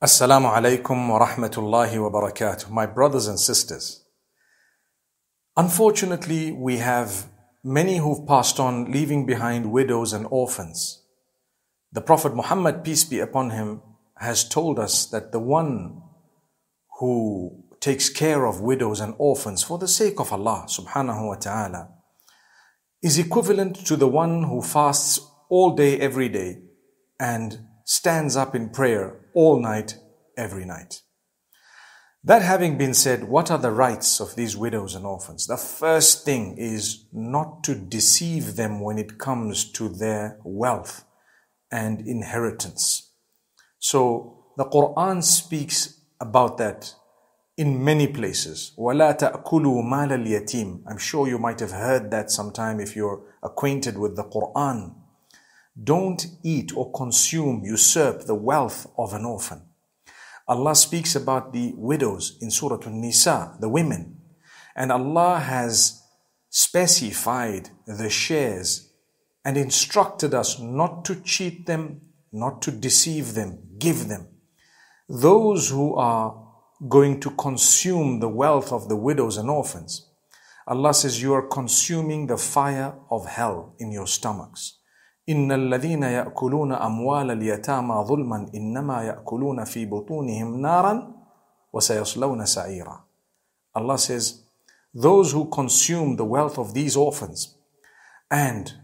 Assalamu alaikum wa rahmatullahi wa barakatuh. My brothers and sisters, unfortunately, we have many who've passed on, leaving behind widows and orphans. The Prophet Muhammad, peace be upon him, has told us that the one who takes care of widows and orphans for the sake of Allah subhanahu wa ta'ala is equivalent to the one who fasts all day, every day, and stands up in prayer all night, every night. That having been said, what are the rights of these widows and orphans? The first thing is not to deceive them when it comes to their wealth and inheritance. So the Quran speaks about that in many places. وَلَا تَأْكُلُوا مَالَ الْيَتِيمِ. I'm sure you might have heard that sometime if you're acquainted with the Quran. Don't eat or consume, usurp the wealth of an orphan. Allah speaks about the widows in Surah An-Nisa, the women. And Allah has specified the shares and instructed us not to cheat them, not to deceive them, give them. Those who are going to consume the wealth of the widows and orphans, Allah says you are consuming the fire of hell in your stomachs. إن الذين يأكلون أموال اليتامى ظلما إنما يأكلون في بطونهم نارا وسيصلون سعيرا. Allah says, those who consume the wealth of these orphans and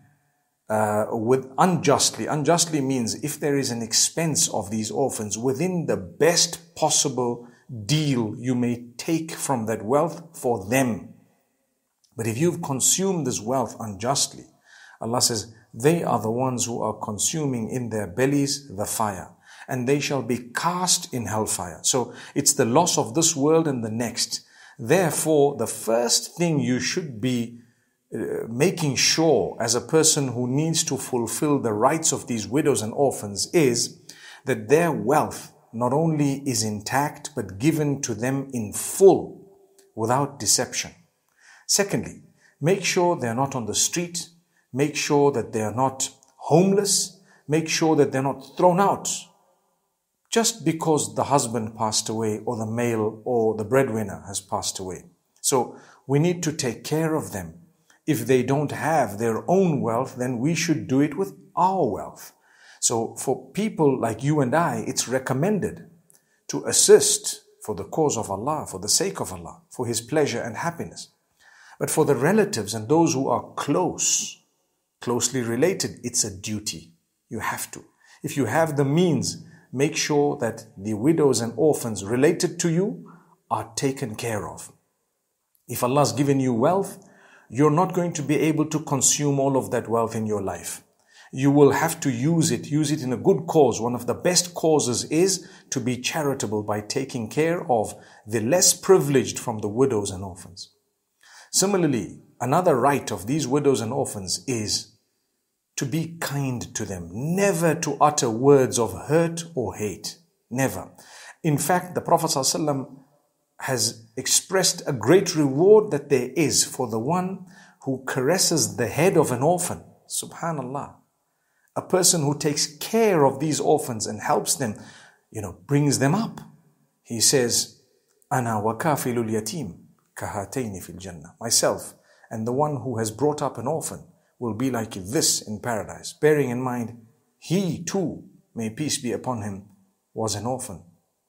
with unjustly means if there is an expense of these orphans within the best possible deal you may take from that wealth for them. But if you've consumed this wealth unjustly, Allah says, they are the ones who are consuming in their bellies the fire, and they shall be cast in hellfire. So it's the loss of this world and the next. Therefore, the first thing you should be making sure as a person who needs to fulfill the rights of these widows and orphans is that their wealth not only is intact but given to them in full without deception. Secondly, make sure they're not on the street. Make sure that they are not homeless. Make sure that they're not thrown out just because the husband passed away or the male or the breadwinner has passed away. So we need to take care of them. If they don't have their own wealth, then we should do it with our wealth. So for people like you and I, it's recommended to assist for the cause of Allah, for the sake of Allah, for His pleasure and happiness. But for the relatives and those who are closely related, it's a duty. You have to. If you have the means, make sure that the widows and orphans related to you are taken care of. If Allah's given you wealth, you're not going to be able to consume all of that wealth in your life. You will have to use it in a good cause. One of the best causes is to be charitable by taking care of the less privileged from the widows and orphans. Similarly, another right of these widows and orphans is to be kind to them, never to utter words of hurt or hate. Never. In fact, the Prophet ﷺ has expressed a great reward that there is for the one who caresses the head of an orphan. Subhanallah. A person who takes care of these orphans and helps them, brings them up. He says, Ana wa kafilul yatim kahatayni fil jannah. Myself and the one who has brought up an orphan will be like this in paradise. Bearing in mind, he too, may peace be upon him, was an orphan.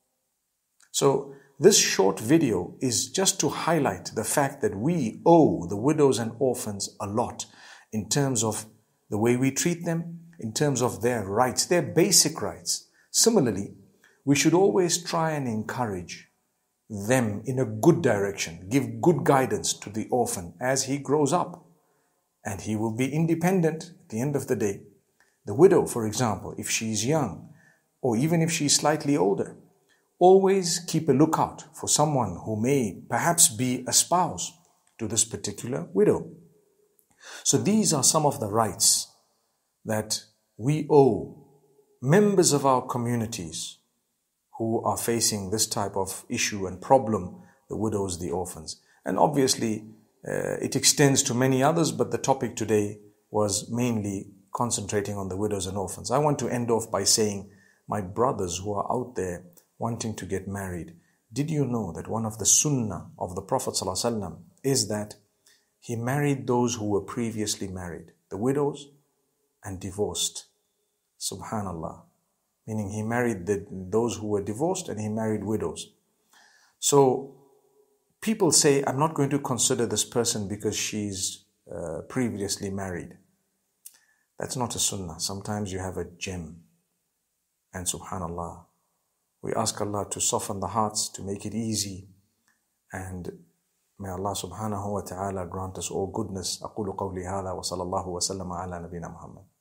So this short video is just to highlight the fact that we owe the widows and orphans a lot in terms of the way we treat them, in terms of their rights, their basic rights. Similarly, we should always try and encourage them in a good direction, give good guidance to the orphan as he grows up. And he will be independent at the end of the day. The widow, for example, if she's young, or even if she's slightly older, always keep a lookout for someone who may perhaps be a spouse to this particular widow. So these are some of the rights that we owe members of our communities who are facing this type of issue and problem, the widows, the orphans. And obviously, it extends to many others, but the topic today was mainly concentrating on the widows and orphans. I want to end off by saying, my brothers who are out there wanting to get married. Did you know that one of the sunnah of the Prophet ﷺ is that he married those who were previously married, the widows and divorced? Subhanallah. Meaning he married those who were divorced and he married widows. So people say, I'm not going to consider this person because she's previously married. That's not a sunnah. Sometimes you have a gem. And subhanallah, we ask Allah to soften the hearts, to make it easy. And may Allah subhanahu wa ta'ala grant us all goodness. أقول قولي هذا وصلى الله وسلم على نبينا محمد.